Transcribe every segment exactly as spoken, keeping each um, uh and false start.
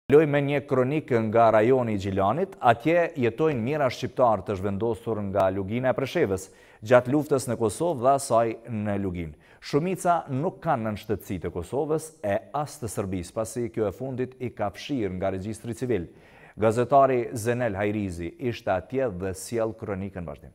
Loj me një kronik nga rajoni i Gjilanit, atje jetojnë mijëra shqiptarë të zhvendosur nga Lugina e Preshevës, gjatë luftës në Kosovë dhe asaj në Lugin. Shumica nuk kanë në shtetësi të Kosovës e as të Serbisë, pasi kjo e fundit i ka fshirë nga regjistri civil. Gazetari Zenel Hajrizi ishte atje dhe sjell kronikën vazhdim.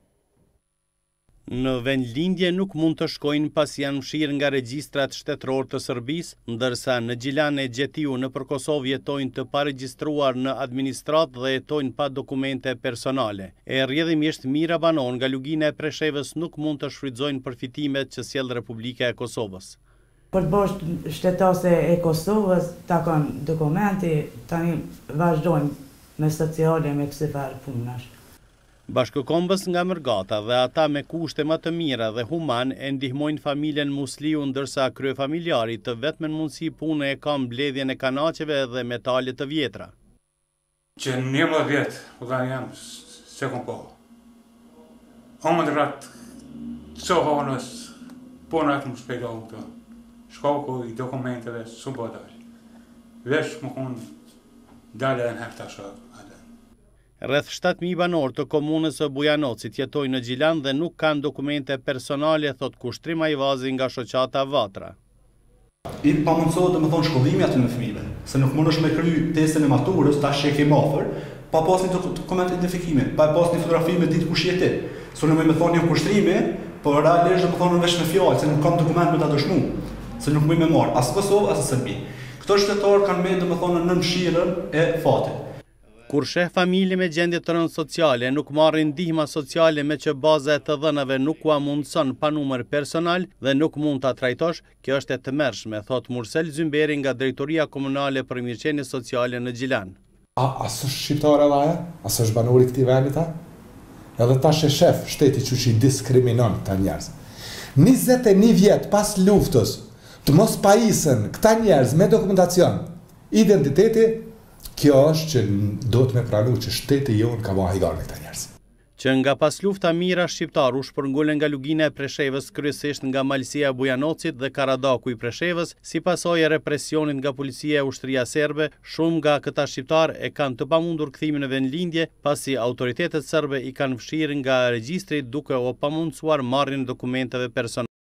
Në vendlindje nuk mund të shkojnë pas janë fshirë nga regjistrat shtetëror të Serbisë, ndërsa në Gjilan e Gjetiu në për Kosovë jetojnë të paregjistruar në administrat dhe jetojnë pa dokumente personale. E rrjedhimisht mijëra banor nga Lugina e Preshevës nuk mund të shfrytëzojnë përfitimet që sjell Republika e Kosovës. Për të bërë shtetase e Kosovës, ta kanë dokumenti, tani vazhdojmë me sociale me kësi farë punash. Bashkëkombës nga Mërgata dhe ata me kushte më të mira dhe human e ndihmojnë familjen Musliu, ndërsa kryefamiljari të vetmen mundësi pune e ka mbledhjen e kanaqeve dhe metale të vjetra. Që njëmbëdhjetë vjetë, vëlla jam se kom po. Omëndrat të honës punat më shpejtohu të shkoku i dokumenteve së bodari. Vesh më kun dalë e në hefta shokë. Rreth shtatë mijë banor të komunës së Bujanocit jetojnë në Gjilan dhe nuk kanë dokumente personale, thot Kushtrim Ajvazi nga shoqata Vatra. I pamundsohet domethënë shkollimi aty në fëmijëve, se nuk mundesh me kry testin e maturës, tash e ke afër, pa pas një dokument identifikimi, pa pas një fotografi me ditë kush je ti. Sonë më thonë një kushtrimi, por realisht domethënë veç me fjalë, se nuk kam dokument me ta dëshmu, se nuk më më marr as Kosovë as Serbi. Këto shtetor kanë më domethënë në mshirën e fatit. Kur sheh familje me gjendje të rëndë sociale, nuk marrin ndihma sociale me që baza e të dhënave nuk ua mundson pa numër personal dhe nuk mund ta trajtosh, kjo është e tmerrshme, thot Mursel Zymberi nga Drejtoria Komunale për Mirëqenie Sociale në Gjilan. A as është shqiptare vaja? As është banori këtij vendi ta? Edhe tash e shef shteti që që i diskriminon këta njerëz. njëzet e një vjet pas luftës, të mos pajisen këta njerëz me dokumentacion, identiteti. Kjo është që do të me pranu që shteti jonë ka ma higar me këta njerëz. Që nga pas lufta mijëra shqiptar u shpërngulën nga Lugina e Preshevës, kryesisht nga Malësia e Bujanocit dhe Karadaku i Preshevës, si pasojë e represionit nga policia e ushtria serbe, shumë nga këta shqiptar e kanë të pamundur kthimin në vendlindje, pasi autoritetet serbe i kanë fshirë nga regjistri duke u pamundsuar marrjen e dokumenteve personale.